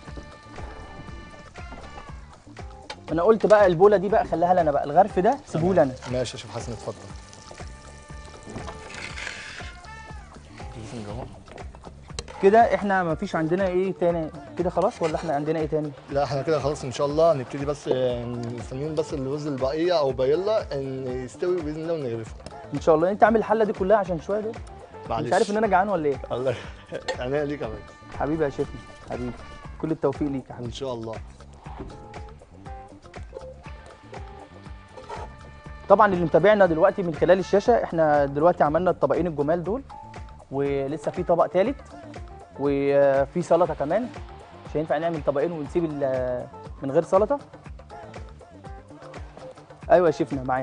انا قلت بقى البوله دي بقى خليها لنا بقى، الغرف ده سيبوه لنا. ماشي يا شيف حسن اتفضل. كده احنا ما فيش عندنا ايه تاني كده خلاص، ولا احنا عندنا ايه تاني؟ لا احنا كده خلاص ان شاء الله. هنبتدي بس مستنيين بس الرز البقيه او بايلا ان يستوي باذن الله ونغرفه ان شاء الله. انت عامل الحله دي كلها عشان شويه دول؟ معلش مش عارف ان انا جعان ولا ايه؟ الله عينيا ليك يا ريس. حبيبي يا شيخنا حبيبي، كل التوفيق ليك يا حبيبي ان شاء الله. طبعا اللي متابعنا دلوقتي من خلال الشاشه، احنا دلوقتي عملنا الطبقين الجمال دول، ولسه في طبق ثالث وفي سلطه كمان. مش هينفع نعمل طبقين ونسيب ال- من غير سلطه. ايوه يا شيفنا معاك.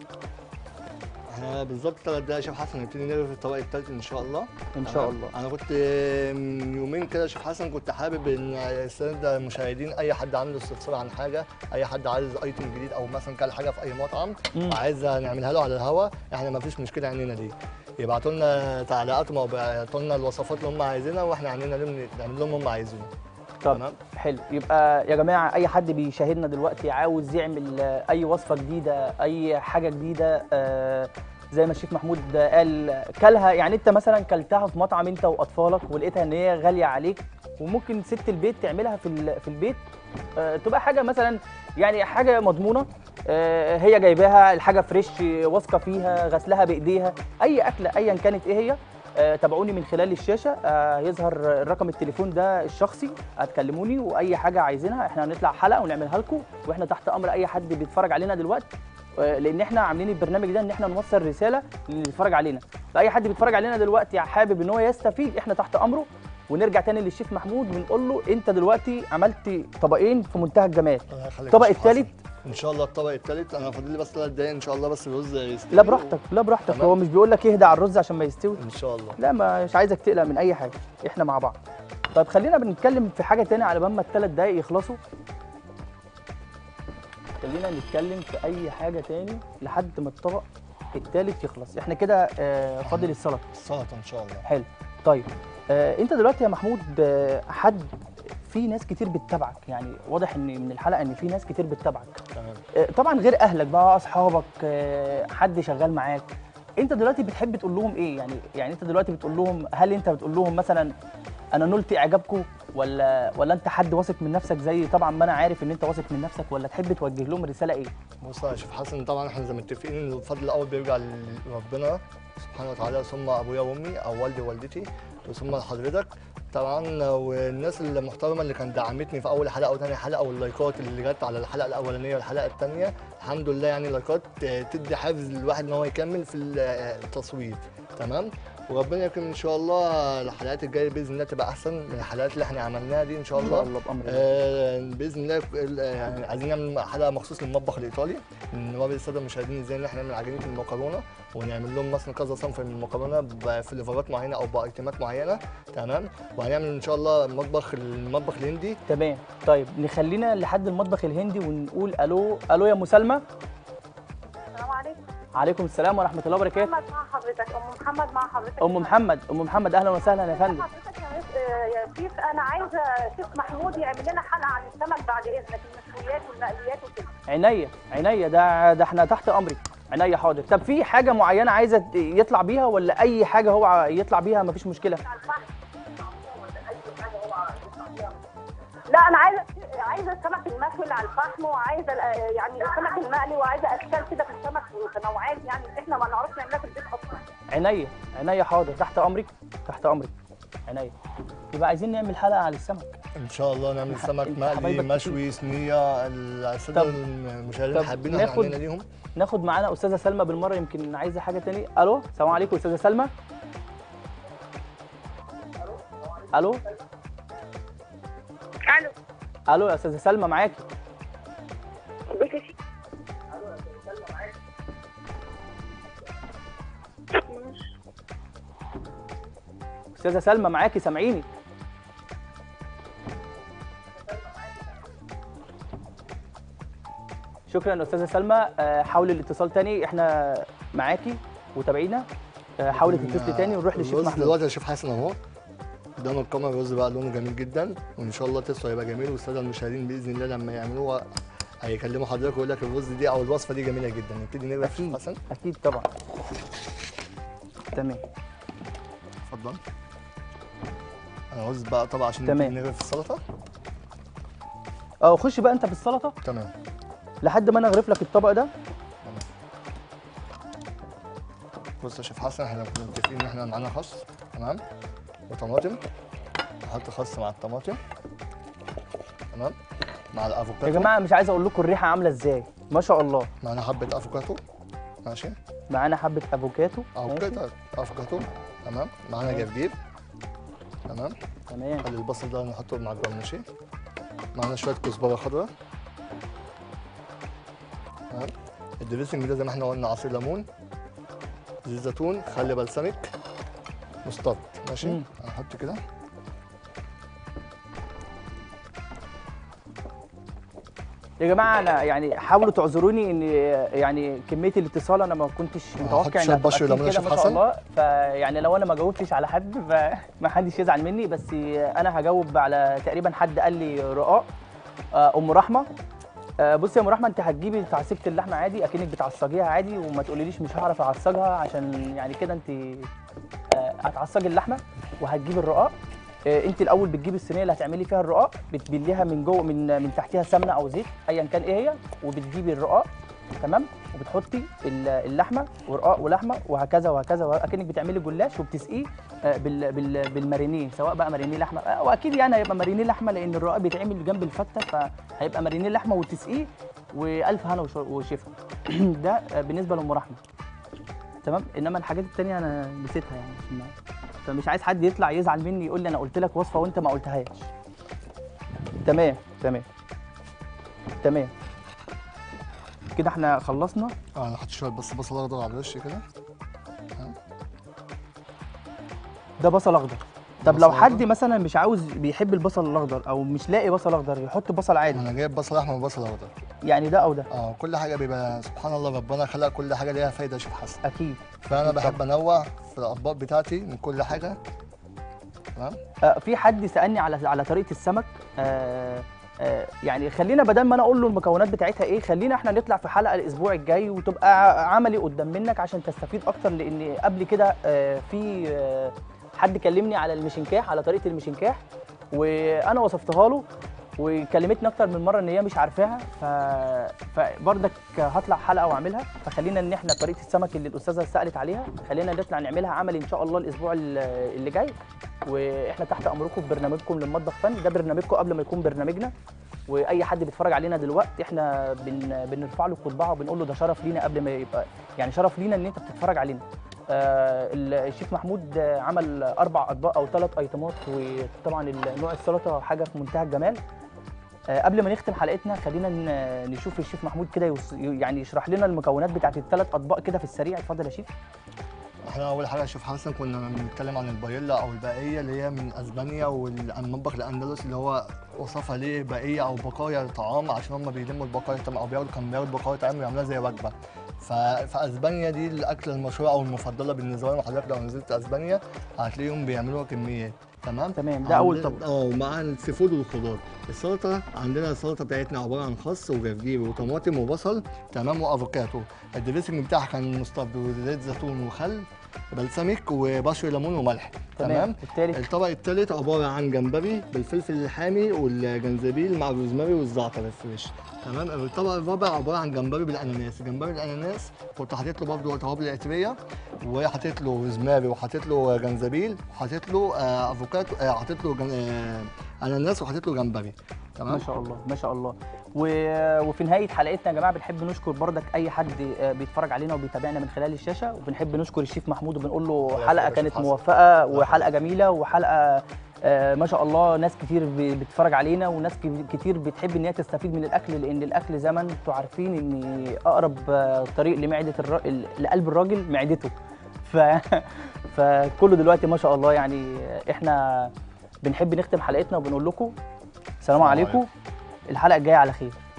احنا بالظبط ثلاث دقايق يا شيف حسن نبتدي نغرف الطبق الثالث ان شاء الله. ان شاء تمام؟ الله. انا كنت من يومين كده يا شيف حسن كنت حابب ان الساده المشاهدين اي حد عنده استفسار عن حاجه، اي حد عايز ايتم جديد او مثلا كل حاجه في اي مطعم مم. وعايز نعملها له على الهوا، احنا ما فيش مشكله عندنا دي. يبعتوا لنا تعليقاتهم او يبعتوا لنا الوصفات اللي هم عايزينها واحنا عندنا نعمل لهم هم عايزينه. طب تمام. حلو. يبقى يا جماعه اي حد بيشاهدنا دلوقتي عاوز يعمل آه، اي وصفه جديده، اي حاجه جديده، آه، زي ما الشيف محمود قال كلها، يعني انت مثلا كلتها في مطعم انت واطفالك ولقيتها ان هي غاليه عليك، وممكن ست البيت تعملها في ال- في البيت، آه، تبقى حاجه مثلا يعني حاجه مضمونه، آه، هي جايباها الحاجه فريش، واثقه فيها، غسلها بايديها، اي اكله ايا كانت ايه هي. آه، تابعوني من خلال الشاشه، آه، يظهر رقم التليفون ده الشخصي، هتكلموني واي حاجه عايزينها احنا هنطلع حلقه ونعملها لكم، واحنا تحت امر اي حد بيتفرج علينا دلوقتي، آه، لان احنا عاملين البرنامج ده ان احنا نوصل رساله للي بيتفرج علينا، فاي حد بيتفرج علينا دلوقتي حابب ان هو يستفيد احنا تحت امره. ونرجع تاني للشيف محمود بنقول له انت دلوقتي عملت طبقين في منتهى الجمال. الله يخليك يا الطبق شيف حسن. الثالث ان شاء الله الطبق الثالث انا فاضل لي بس ثلاث دقايق ان شاء الله بس الرز يستوي. لا براحتك، لا براحتك، تمام. هو مش بيقول لك اهدى على الرز عشان ما يستوي. ان شاء الله. لا مش عايزك تقلق من اي حاجه، احنا مع بعض. طيب خلينا بنتكلم في حاجه تاني على بال ما الثلاث دقايق يخلصوا. خلينا نتكلم في اي حاجه تاني لحد ما الطبق الثالث يخلص. احنا كده آه، فاضل السلطه. السلطه ان شاء الله. حلو. طيب آه، انت دلوقتي يا محمود آه، حد، في ناس كتير بتتابعك، يعني واضح ان من الحلقه ان في ناس كتير بتتابعك، تمام. آه، طبعا غير اهلك بقى، اصحابك، آه، حد شغال معاك، انت دلوقتي بتحب تقول لهم ايه؟ يعني يعني انت دلوقتي بتقول لهم، هل انت بتقول لهم مثلا انا نلت اعجابكم، ولا ولا انت حد واثق من نفسك زي طبعا ما انا عارف ان انت واثق من نفسك، ولا تحب توجه لهم رساله ايه؟ بص يا شيف حسن، طبعا احنا زي ما متفقين ان الفضل الاول بيرجع لربنا سبحانه وتعالى، ثم ابويا وامي او والدي ووالدتي، ثم لحضرتك طبعا، والناس المحترمه اللي كانت دعمتني في اول حلقه وثاني حلقه، واللايكات اللي جت على الحلقه الاولانيه والحلقه الثانيه، الحمد لله يعني اللايكات تدي حافز للواحد ان هو يكمل في التصوير. تمام. وربنا يكرم ان شاء الله الحلقات الجايه باذن الله تبقى احسن من الحلقات اللي احنا عملناها دي ان شاء الله. ان شاء الله بامر الله. آه باذن الله يعني عايزين نعمل حلقه مخصوص للمطبخ الايطالي، نوري الساده المشاهدين ازاي ان احنا نعمل عجينه المكرونه، ونعمل لهم مثلا كذا صنف من المكرونه بفليفرات معينه او بايتمات معينه. تمام. وهنعمل ان شاء الله مطبخ المطبخ الهندي. تمام. طيب نخلينا لحد المطبخ الهندي ونقول الو. الو يا مسالمه. السلام عليكم. عليكم السلام ورحمه الله وبركاته. محمد مع حضرتك، ام محمد مع حضرتك. ام محمد، ام محمد اهلا وسهلا يا فندم. حضرتك يا مس- آه، يا شيف، انا عايزه شيف محمود يعمل لنا حلقه عن السمك بعد اذنك، المشويات والمقليات وكده. عينيا عينيا، ده ده احنا تحت امرك. عينيا حاضر. طب في حاجه معينه عايزه يطلع بيها، ولا اي حاجه هو يطلع بيها مفيش مشكله؟ لا انا عايزه عايزه السمك المشوي اللي على الفحم، وعايزه ال- يعني السمك المقلي، وعايزه اشكال كده في السمك وتنوعات يعني احنا ما نعرفش نعملها في البيت اصلا. عينيا عينيا حاضر، تحت امرك تحت امرك. عينيا. يبقى عايزين نعمل حلقه على السمك. ان شاء الله نعمل سمك انت مقلي حبايبك مشوي صينيه، الساده طب- المشاهدين طب حابين ناخد- احنا عندنا ليهم. ناخد معانا استاذه سلمى بالمره، يمكن عايزه حاجه تاني. الو السلام عليكم استاذه سلمى. الو الو. الو يا استاذه سلمى معاكي. ازيك يا شيخ؟ استاذه سلمى معاكي، سامعيني؟ شكرا استاذه سلمى. آه، حاولي الاتصال تاني، احنا معاكي وتابعينا. آه، حاولي تتصلي تاني ونروح للشيف الرز محمود. دلوقتي يا شيف حسن اهو قدام الكاميرا، الرز بقى لونه جميل جدا، وان شاء الله تسوى يبقى جميل، والساده المشاهدين باذن الله لما يعملوها هيكلموا حضرتك ويقول لك الرز دي او الوصفه دي جميله جدا. نبتدي نبدا في اكيد حسن. اكيد طبعا. تمام. اتفضل. انا عاوز بقى طبعا عشان تمام. نبتدي نغرف السلطه. اه خش بقى انت في السلطه تمام. لحد ما انا اغرف لك الطبق ده. بص يا شيف حسن، احنا كنا متفقين ان احنا معانا خس، تمام، وطماطم. نحط خس مع الطماطم، تمام، مع الافوكاتو. يا جماعه مش عايز اقول لكم الريحه عامله ازاي، ما شاء الله. معانا حبه افوكاتو، ماشي. معانا حبه افوكاتو. او ماشي. قطعه افوكاتو. تمام. معانا جرجير. تمام. تمام. خلي البصل ده نحطه مع الجرنشي. معانا شويه كزبره خضراء. تمام. الدريسنج ده زي ما احنا قلنا عصير ليمون، زيت زيتون، خل بلسمك، مسترد. ماشي. مم. هنحط كده. يا جماعه انا يعني حاولوا تعذروني ان يعني كميه الاتصال انا ما كنتش متوقع شوية انها بشر تبقى ليمون كتير يا كده شيف ما شاء حسن. الله. فيعني لو انا ما جاوبتش على حد فما حدش يزعل مني، بس انا هجاوب على تقريبا حد قال لي رقاق. آه، ام رحمه. آه، بصي يا ام رحمه، انت هتجيبي تعصيجه اللحمه عادي اكنك بتعصجيها عادي، وما تقوليليش مش هعرف اعصجها، عشان يعني كده انت آه، هتعصجي اللحمه وهتجيبي الرقاق. آه، انت الاول بتجيبي الصينيه اللي هتعملي فيها الرقاق، بتبليها من جوه من من تحتها سمنه او زيت ايا كان ايه هي، وبتجيبي الرقاق. تمام. وبتحطي ال- اللحمه ورقاق ولحمه وهكذا وهكذا، اكنك بتعملي جلاش، وبتسقيه آه، بال بال بالمارينيه، سواء بقى مارينيه لحمه آه، واكيد يعني هيبقى مارينيه لحمه لان الرقاق بيتعمل جنب الفته، فهيبقى مارينيه لحمه وتسقيه، والف هنا وش- وشفا. ده آه، بالنسبه لام رحمه. تمام. انما الحاجات التانيه انا نسيتها يعني، عشان ما- فمش عايز حد يطلع يزعل مني يقول لي انا قلت لك وصفه وانت ما قلتهاش. تمام تمام تمام. كده احنا خلصنا. اه نحط شويه بس بصل اخضر على الوش كده. ده بصل اخضر. طب بصل لو حد أخضر. مثلا مش عاوز بيحب البصل الاخضر او مش لاقي بصل اخضر يحط بصل عادي، انا جايب بصل احمر وبصل اخضر. يعني ده او ده. اه كل حاجه بيبقى سبحان الله ربنا خلق كل حاجه ليها فايده يا شيف حسن. اكيد. فانا أكيد بحب طبعاً. انوع في الاطباق بتاعتي من كل حاجه. تمام. آه، في حد سالني على على طريقه السمك. آه آه يعني خلينا بدل ما انا اقول له المكونات بتاعتها ايه، خلينا احنا نطلع في حلقه الاسبوع الجاي وتبقى ع- عملي قدام منك عشان تستفيد اكتر، لان قبل كده آه في آه حد كلمني على المشنكاح، على طريقه المشنكاح، وانا وصفتها له وكلمتني اكتر من مره ان هي مش عارفاها. ف... فبرضك هطلع حلقه واعملها. فخلينا ان احنا طريقه السمك اللي الاستاذه سالت عليها خلينا نطلع نعملها عملي ان شاء الله الاسبوع ال- اللي جاي. واحنا تحت امركم في برنامجكم للمطبخ فن، ده برنامجكم قبل ما يكون برنامجنا. واي حد بيتفرج علينا دلوقتي احنا بن... بنرفع له القبعه وبنقول له ده شرف لينا، قبل ما يبقى يعني شرف لينا ان انت بتتفرج علينا. آه الشيف محمود آه، عمل اربع اطباق او ثلاث ايتمات، وطبعا نوع السلطه حاجه في منتهى الجمال. آه، قبل ما نختم حلقتنا خلينا ن- نشوف الشيف محمود كده يوص- يعني يشرح لنا المكونات بتاعت الثلاث اطباق كده في السريع. اتفضل يا شيف. احنا اول حاجه يا شيف حسن كنا بنتكلم عن البايلا او الباقيه اللي هي من اسبانيا والمطبخ الاندلسي اللي هو وصفها ليه بقيه او بقايا طعام، عشان هم بيلموا البقايا طعام او بياخدوا كان بياخدوا بقايا طعام ويعملوها زي وجبه. ففي اسبانيا دي الاكله المشهوره او المفضله بالنسبه لهم. حضرتك لو نزلت اسبانيا هتلاقيهم بيعملوها كميات. تمام. تمام، ده أول عندنا- طبق. اه ومع السي فود والخضار. السلطه عندنا السلطه بتاعتنا عباره عن خس وجرجير وطماطم وبصل. تمام. وافوكاتو. الدريسنج بتاعها كان مسترد وزيت زيتون وخل بلسمك وبشر ليمون وملح. تمام. التالت. الطبق الثالث عباره عن جمبري بالفلفل الحامي والجنزبيل مع الروزماري والزعتر الفريش. تمام. الطبق الرابع عباره عن جمبري بالاناناس. جمبري الاناناس كنت حاطط له برضه توابل عطريه، وحطيت له روزماري وحطيت له جنزبيل وحطيت له آه، افوكاتو آه، حطيت له جن... آه، اناناس وحطيت له جمبري. تمام. ما شاء الله ما شاء الله. و- وفي نهايه حلقتنا يا جماعه بنحب نشكر بردك اي حد آه، بيتفرج علينا وبيتابعنا من خلال الشاشه، وبنحب نشكر الشيف محمود وبنقول له الله حلقه يخليك يا كانت شيف حسن. موفقه الله وحلقه يخليك. جميله وحلقه آه، ما شاء الله ناس كتير ب- بتتفرج علينا وناس ك- كتير بتحب ان هي تستفيد من الاكل، لان الاكل زي ما انتم عارفين ان اقرب آه، طريق لمعده الر... لقلب الراجل معدته. ف فكله دلوقتي ما شاء الله يعني احنا بنحب نختم حلقتنا وبنقول لكم السلام السلام عليكم. الحلقه الجايه على خير.